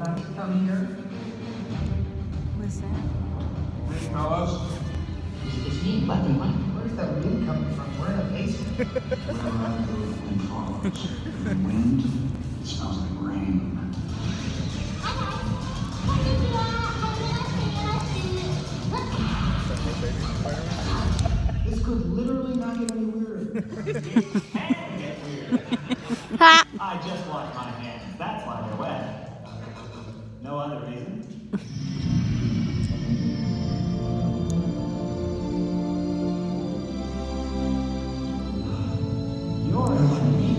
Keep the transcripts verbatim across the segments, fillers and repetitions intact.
sometimes come here. What's that? Hey, fellas. It's, it's me, Lucky Mike. Where's that wind coming from? We're in a basement. Wherever I go, the wind follows. The wind, it smells like rain. This could literally not get any weirder. It can get weird. I just washed my hands. That's why they're wet. No other reason. You're like me.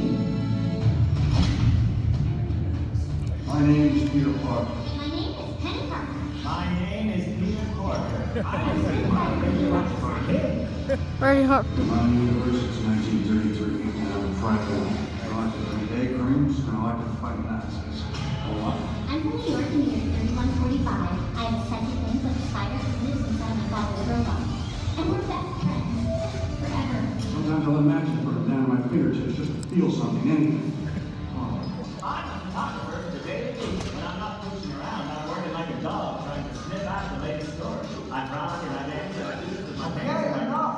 My name is Peter Parker. My name is Penny Parker. My name is Peter Corker. I am Very hot. My universe is nineteen thirty-three, and I'm a private. I like to drink egg creams, and I like to fight Nazis. A lot. I'm from New York in the year thirty-one forty-five. I have a second name with a spider who lives inside my father's robot. And we're best friends. Forever. Sometimes I'll imagine put it down to my fingertips just to feel something, anything. Oh. I'm a photographer for the Daily News. When I'm not pushing around, I'm working like a dog trying to sniff out the latest story. I rock and I dance and I do this with my Okay, hands. enough.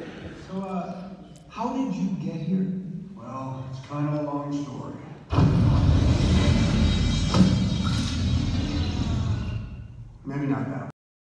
So, uh, how did you get here? Well, it's kind of a long story.